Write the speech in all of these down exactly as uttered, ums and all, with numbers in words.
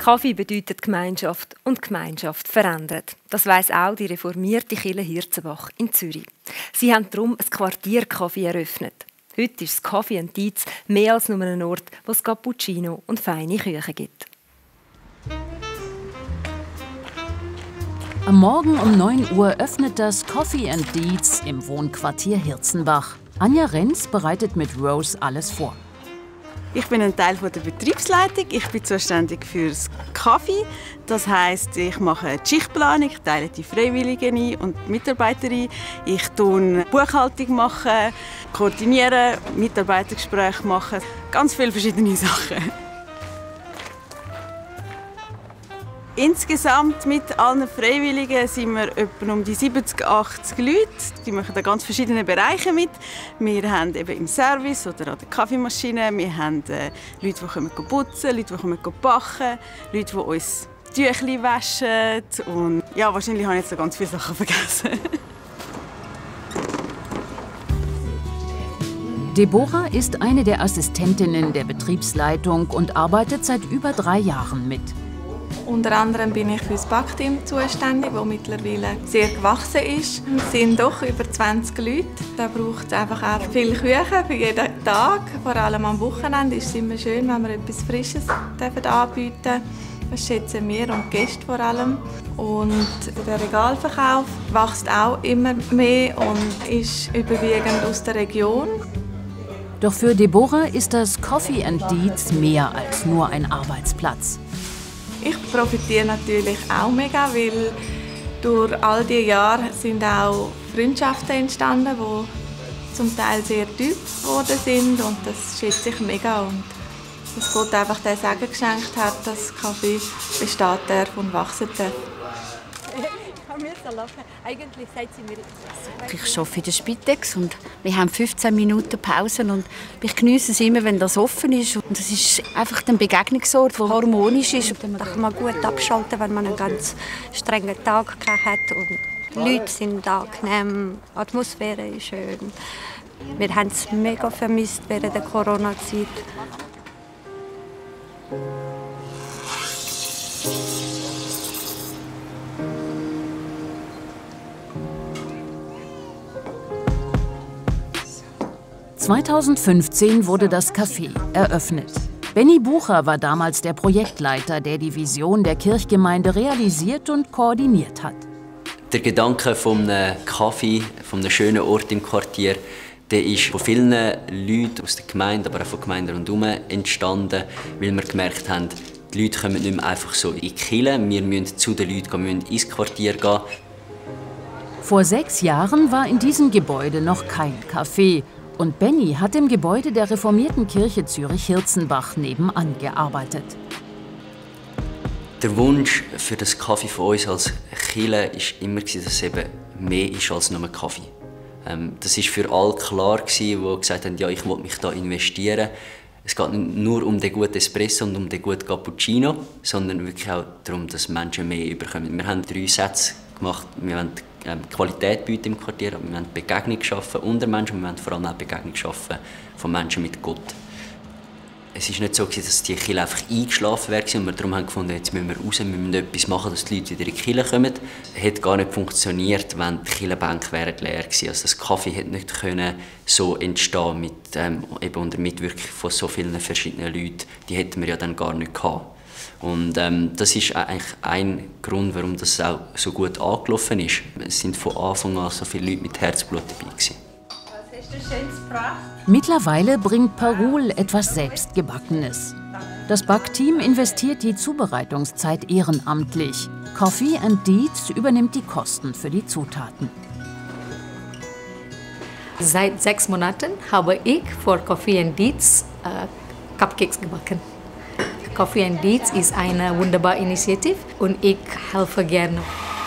Kaffee bedeutet Gemeinschaft und Gemeinschaft verändert. Das weiss auch die reformierte Kirche Hirzenbach in Zürich. Sie haben darum ein Quartier Kaffee eröffnet. Heute ist das Kaffee and Dietz mehr als nur ein Ort, wo es Cappuccino und feine Küche gibt. Am Morgen um neun Uhr öffnet das Coffee and Dietz im Wohnquartier Hirzenbach. Anja Renz bereitet mit Rose alles vor. Ich bin ein Teil der Betriebsleitung. Ich bin zuständig für das Kaffee. Das heisst, ich mache die Schichtplanung, ich teile die Freiwilligen ein und die Mitarbeiter ein. Ich mache Buchhaltung, machen, koordinieren, Mitarbeitergespräche machen. Ganz viele verschiedene Sachen. Insgesamt mit allen Freiwilligen sind wir etwa um die siebzig, achtzig Leute. Die machen in ganz verschiedenen Bereichen mit. Wir haben eben im Service oder an der Kaffeemaschine. Wir haben äh, Leute, die kommen putzen, Leute, die kommen backen, Leute, die uns Tüchli waschen. Und ja, wahrscheinlich habe ich jetzt noch ganz viele Sachen vergessen. Deborah ist eine der Assistentinnen der Betriebsleitung und arbeitet seit über drei Jahren mit. Unter anderem bin ich für das Backteam zuständig, das mittlerweile sehr gewachsen ist. Es sind doch über zwanzig Leute. Da braucht es einfach auch viel Küche für jeden Tag. Vor allem am Wochenende ist es immer schön, wenn wir etwas Frisches anbieten dürfen. Das schätzen wir und die Gäste vor allem. Und der Regalverkauf wächst auch immer mehr und ist überwiegend aus der Region. Doch für Deborah ist das Coffee and Dietz mehr als nur ein Arbeitsplatz. Ich profitiere natürlich auch mega, weil durch all diese Jahre sind auch Freundschaften entstanden, die zum Teil sehr tief geworden sind und das schätze ich mega. Und dass Gott einfach den Segen geschenkt hat, dass Kaffee bestehen darf und wachsen darf. Eigentlich sagt sie mir, ich arbeite in der Spitex und wir haben fünfzehn Minuten Pausen und ich geniesse es immer, wenn das offen ist. Und es ist einfach ein Begegnungsort, der harmonisch ist. Da kann man gut abschalten, wenn man einen ganz strengen Tag hat. Und die Leute sind angenehm, die Atmosphäre ist schön. Wir haben es mega vermisst während der Corona-Zeit. zweitausendfünfzehn wurde das Café eröffnet. Benny Bucher war damals der Projektleiter, der die Vision der Kirchgemeinde realisiert und koordiniert hat. Der Gedanke von einem Café, von einem schönen Ort im Quartier, der ist von vielen Leuten aus der Gemeinde, aber auch von Gemeinden rundherum entstanden, weil wir gemerkt haben, die Leute kommen nicht mehr einfach so in die Kirche, wir müssen zu den Leuten gehen, wir müssen ins Quartier gehen. Vor sechs Jahren war in diesem Gebäude noch kein Café. Und Benny hat im Gebäude der reformierten Kirche Zürich-Hirzenbach nebenan gearbeitet. Der Wunsch für das Kaffee von uns als Kirche war immer, dass es eben mehr ist als nur Kaffee. Ähm, das war für alle klar, die gesagt haben, ja, ich will mich da investieren. Es geht nicht nur um den guten Espresso und um den guten Cappuccino, sondern wirklich auch darum, dass Menschen mehr bekommen. Wir haben drei Sätze gemacht. Wir wollen Qualität bieten im Quartier, wir wollen Begegnung schaffen unter Menschen, wir wollen vor allem auch Begegnung schaffen von Menschen mit Gott. Es war nicht so, dass die Kirche einfach eingeschlafen wäre und wir darum haben gefunden, jetzt müssen wir raus, wir müssen etwas machen, dass die Leute wieder in die Kirche kommen. Es hätte gar nicht funktioniert, wenn die Kirchenbänke leer gewesen. Also das Kaffee hätte nicht können so entstehen mit ähm, eben unter Mitwirkung von so vielen verschiedenen Leuten. Die hätten wir ja dann gar nicht gehabt. Und ähm, das ist eigentlich ein Grund, warum das auch so gut angelaufen ist. Es sind von Anfang an so viele Leute mit Herzblut dabei gewesen. Was hast du Schönes gebracht? Mittlerweile bringt Parul etwas Selbstgebackenes. Das Backteam investiert die Zubereitungszeit ehrenamtlich. Coffee and Dietz übernimmt die Kosten für die Zutaten. Seit sechs Monaten habe ich für Coffee and Dietz äh, Cupcakes gebacken. Coffee and Dietz ist eine wunderbare Initiative und ich helfe gerne.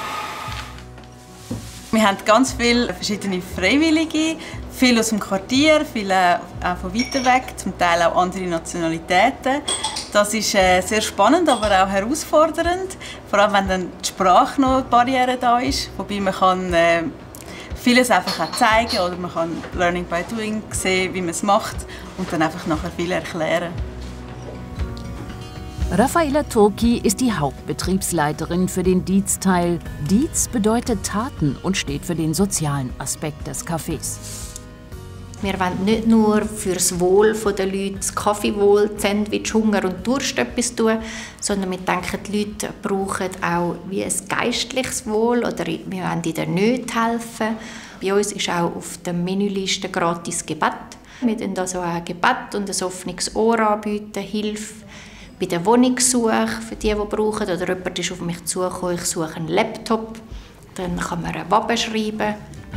Wir haben ganz viele verschiedene Freiwillige, viele aus dem Quartier, viele auch von weiter weg, zum Teil auch andere Nationalitäten. Das ist äh, sehr spannend, aber auch herausfordernd, vor allem wenn dann die Sprache noch eine Barriere da ist, wobei man kann äh, vieles einfach auch zeigen oder man kann Learning by Doing sehen, wie man es macht und dann einfach nachher viel erklären. Raffaella Turki ist die Hauptbetriebsleiterin für den Dietz-Teil. Dietz bedeutet Taten und steht für den sozialen Aspekt des Cafés. Wir wollen nicht nur für das Wohl der Leute, das Kaffeewohl, Sandwich, Hunger und Durst etwas tun, sondern wir denken, die Leute brauchen auch wie ein geistliches Wohl oder wir wollen in der Not helfen. Bei uns ist auch auf der Menüliste gratis Gebet. Wir bieten also ein Gebet und ein offenes Ohr anbieten, Hilfe bei der Wohnungssuche für die, die brauchen. Oder jemand ist auf mich zugekommen, ich suche einen Laptop. Dann kann man eine Wabe schreiben.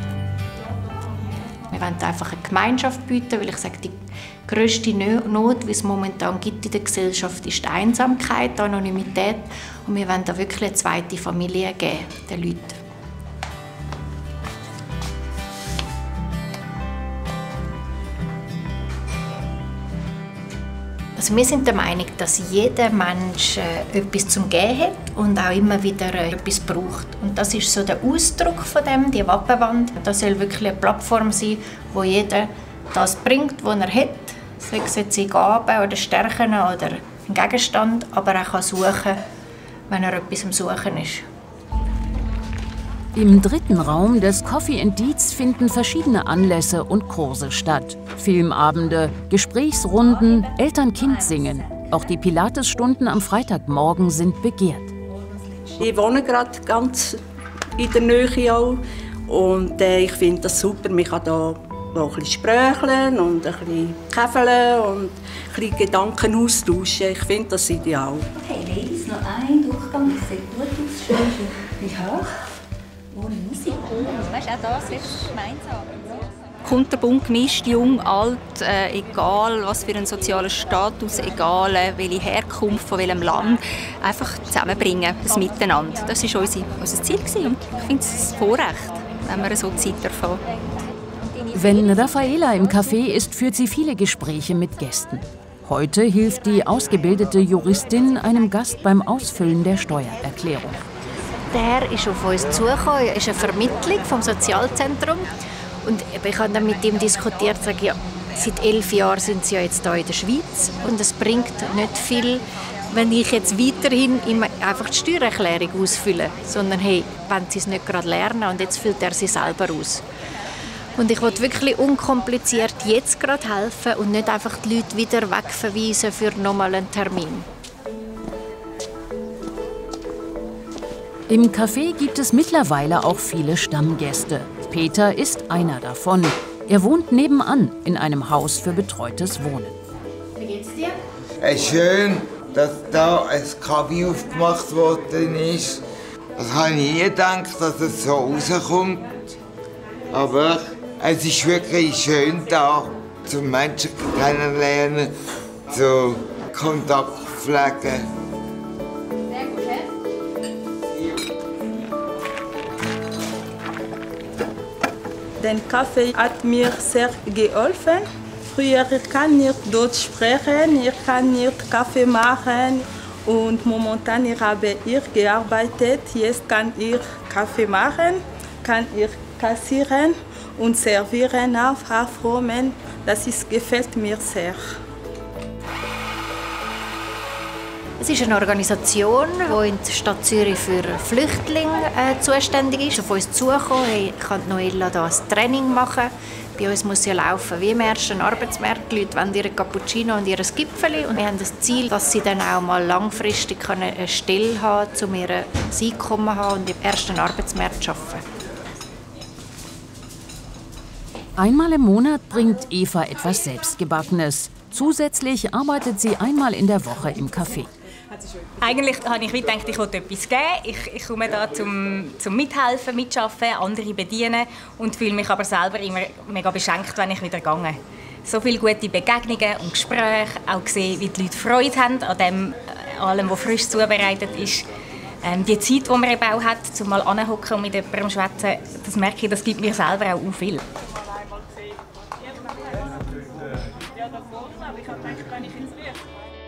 Wir wollen einfach eine Gemeinschaft bieten, weil ich sage, die grösste Not, die es momentan gibt in der Gesellschaft, ist die Einsamkeit, die Anonymität. Und wir wollen da wirklich eine zweite Familie geben, den Leuten. Also wir sind der Meinung, dass jeder Mensch äh, etwas zum Geben hat und auch immer wieder äh, etwas braucht. Und das ist so der Ausdruck von dem, die Wappenwand. Das soll wirklich eine Plattform sein, wo jeder das bringt, was er hat. Sei es jetzt in Gaben oder Stärken oder einen Gegenstand, aber er kann suchen, wenn er etwas am Suchen ist. Im dritten Raum des Coffee and Dietz finden verschiedene Anlässe und Kurse statt. Filmabende, Gesprächsrunden, Eltern-Kind-Singen. Auch die Pilates-Stunden am Freitagmorgen sind begehrt. Ich wohne gerade ganz in der Nähe auch. Und äh, ich finde das super. Man kann hier auch ein bisschen sprächeln und ein bisschen käfeln und ein bisschen Gedanken austauschen. Ich finde das ideal. Okay, Ladies, noch ein Durchgang. Das sieht gut aus. Schön, schön. Wie hoch? Ohne Musik. Weißt du, auch das ist gemeinsam. Kunterbunt gemischt, jung, alt, äh, egal was für einen sozialen Status, egal äh, welche Herkunft, von welchem Land, einfach zusammenbringen, das Miteinander. Das war unser, unser Ziel gewesen. Und ich finde es ein Vorrecht, wenn wir so Zeit erfahren. Wenn Raffaella im Café ist, führt sie viele Gespräche mit Gästen. Heute hilft die ausgebildete Juristin einem Gast beim Ausfüllen der Steuererklärung. Der ist auf uns zugekommen, ist eine Vermittlung vom Sozialzentrum. Und ich habe dann mit ihm diskutiert und gesagt, ja, seit elf Jahren sind sie ja jetzt hier in der Schweiz. Und es bringt nicht viel, wenn ich jetzt weiterhin immer einfach die Steuererklärung ausfülle. Sondern hey, wenn sie es nicht gerade lernen und jetzt füllt er sie selber aus. Und ich wollte wirklich unkompliziert jetzt gerade helfen und nicht einfach die Leute wieder wegverweisen für nochmal einen Termin. Im Café gibt es mittlerweile auch viele Stammgäste. Peter ist einer davon. Er wohnt nebenan in einem Haus für betreutes Wohnen. Wie geht's dir? Es ist schön, dass da ein Kaffee aufgemacht worden ist. Das habe ich nie gedacht, dass es so rauskommt. Aber es ist wirklich schön da, zum Menschen kennenlernen, zu Kontakt pflegen. Der Kaffee hat mir sehr geholfen. Früher ich kann nicht Deutsch sprechen, ich kann nicht Kaffee machen und momentan ich habe hier gearbeitet. Jetzt kann ich Kaffee machen, kann ich kassieren und servieren auf Afromen. Das ist, gefällt mir sehr. Es ist eine Organisation, die in der Stadt Zürich für Flüchtlinge äh, zuständig ist. Auf uns zugekommen, hey, kann Noella hier ein Training machen. Bei uns muss ja laufen wie im ersten Arbeitsmarkt. Die Leute wollen ihren Cappuccino und ihr Gipfeli. Und wir haben das Ziel, dass sie dann auch mal langfristig eine Stelle haben können, um ihr Einkommen zu haben und im ersten Arbeitsmarkt zu arbeiten. Einmal im Monat bringt Eva etwas Selbstgebackenes. Zusätzlich arbeitet sie einmal in der Woche im Café. Eigentlich habe ich gedacht, ich wollte etwas geben. Ich, ich komme da zum, zum Mithelfen, Mitarbeiten, andere bedienen und fühle mich aber selber immer mega beschenkt, wenn ich wieder gehe. So viele gute Begegnungen und Gespräche, auch gesehen, wie die Leute Freude haben an dem, allem, was frisch zubereitet ist. Ähm, die Zeit, die man eben auch hat, um mal anzuhocken und mit jemandem zu schwätzen, das merke ich, das gibt mir selber auch viel. Ja, da vorne, aber ich habe gedacht, wenn ich ins Licht.